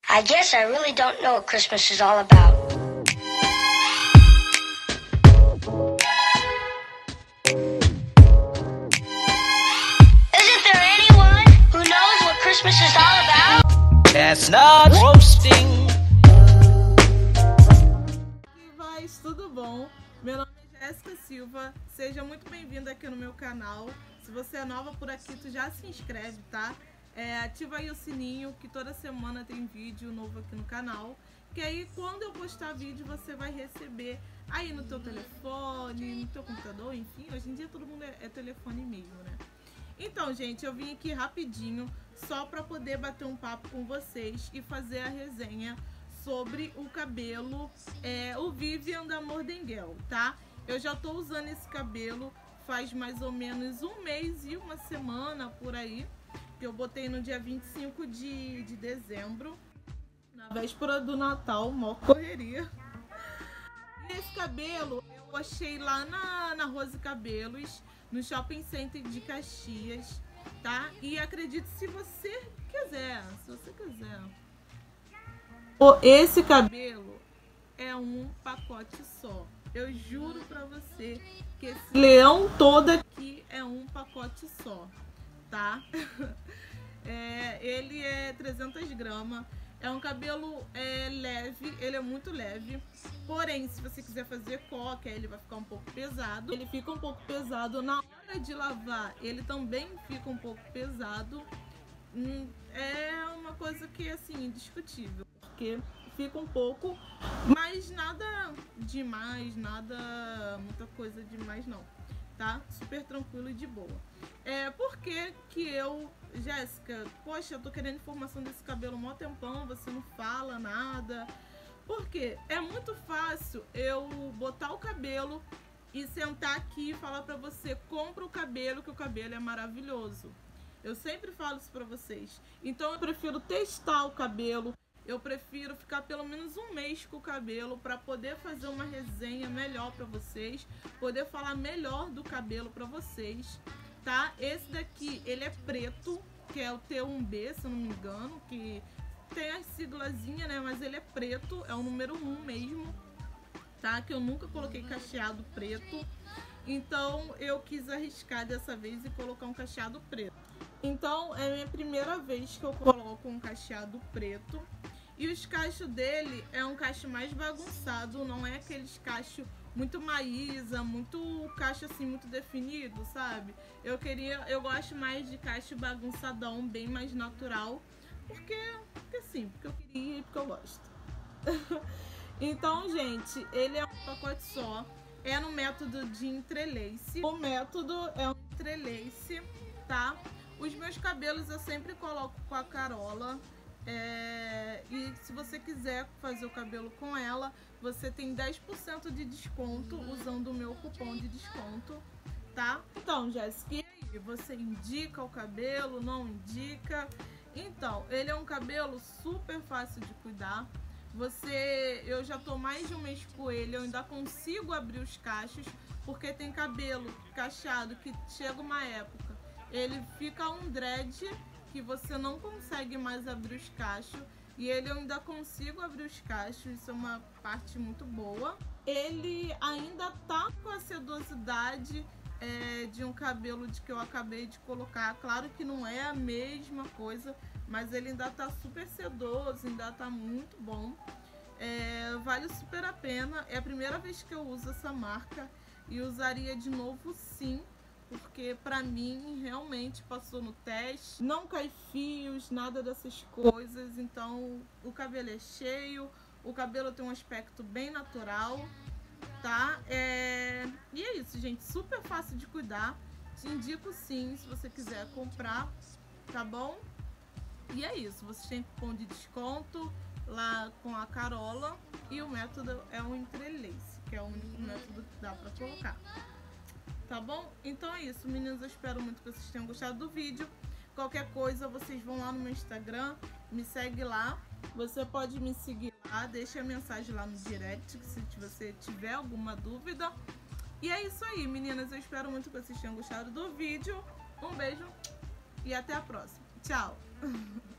I guess I really don't know what Christmas is all about. Isn't there anyone who knows what Christmas is all about? That's not roasting. Rivais, tudo bom? Meu nome é Jéssica Silva, seja muito bem-vinda aqui no meu canal. Se você é nova por aqui, tu já se inscreve, tá? Ativa aí o sininho, que toda semana tem vídeo novo aqui no canal. Que aí quando eu postar vídeo você vai receber aí no teu telefone, no teu computador, enfim. Hoje em dia todo mundo é telefone mesmo, né? Então, gente, eu vim aqui rapidinho só pra poder bater um papo com vocês e fazer a resenha sobre o cabelo, o Vivian da Mordenguel, tá? Eu já tô usando esse cabelo faz mais ou menos um mês e uma semana por aí, que eu botei no dia 25 de dezembro, na véspera do Natal, mó correria. E esse cabelo eu achei lá na Rose Cabelos, no Shopping Center de Caxias, tá? E acredite se você quiser, esse cabelo é um pacote só. Eu juro pra você que esse leão todo aqui é um pacote só, tá? Ele é 300 gramas. É um cabelo leve, ele é muito leve. Porém, se você quiser fazer coque, ele vai ficar um pouco pesado. Ele fica um pouco pesado na hora de lavar. Ele também fica um pouco pesado. É uma coisa que, assim, indiscutível. Porque fica um pouco, mas nada demais, muita coisa demais não, tá? Super tranquilo e de boa. Por que que eu, Jéssica, poxa, eu tô querendo informação desse cabelo há mó tempão, você não fala nada? Porque é muito fácil eu botar o cabelo e sentar aqui e falar pra você, compra o cabelo, que o cabelo é maravilhoso. Eu sempre falo isso pra vocês. Então eu prefiro testar o cabelo. Eu prefiro ficar pelo menos um mês com o cabelo para poder fazer uma resenha melhor para vocês, poder falar melhor do cabelo para vocês, tá? Esse daqui, ele é preto, que é o T1B, se eu não me engano, que tem as siglazinhas, né? Mas ele é preto, é o número 1 mesmo, tá? Que eu nunca coloquei cacheado preto, então eu quis arriscar dessa vez e colocar um cacheado preto. Então é a minha primeira vez que eu coloco um cacheado preto. E os cachos dele é um cacho mais bagunçado, não é aqueles cachos muito maísa, muito cacho assim, muito definido, sabe? Eu gosto mais de cacho bagunçadão, bem mais natural, porque eu queria e porque eu gosto. Então, gente, ele é um pacote só, é no método de entrelace. O método é um entrelace, tá? Os meus cabelos eu sempre coloco com a Carola. E se você quiser fazer o cabelo com ela, você tem 10% de desconto usando o meu cupom de desconto, tá? Então, Jéssica, e aí? Você indica o cabelo, não indica? Então, ele é um cabelo super fácil de cuidar. Eu já tô mais de um mês com ele, eu ainda consigo abrir os cachos, porque tem cabelo cacheado que chega uma época, ele fica um dread que você não consegue mais abrir os cachos, e ele eu ainda consigo abrir os cachos, isso é uma parte muito boa. Ele ainda tá com a sedosidade de um cabelo que eu acabei de colocar, claro que não é a mesma coisa, mas ele ainda tá super sedoso, ainda tá muito bom. Vale super a pena, é a primeira vez que eu uso essa marca e usaria de novo sim, porque pra mim realmente passou no teste, não cai fios, nada dessas coisas, então o cabelo é cheio, o cabelo tem um aspecto bem natural, tá? E é isso, gente, super fácil de cuidar, te indico sim se você quiser comprar, tá bom? E é isso, você tem cupom de desconto lá com a Carola, e o método é um entrelace, que é o único método que dá pra colocar. Tá bom? Então é isso, meninas. Eu espero muito que vocês tenham gostado do vídeo. Qualquer coisa, vocês vão lá no meu Instagram, me segue lá. Você pode me seguir lá, deixa a mensagem lá no direct, se você tiver alguma dúvida. E é isso aí, meninas. Eu espero muito que vocês tenham gostado do vídeo. Um beijo e até a próxima. Tchau!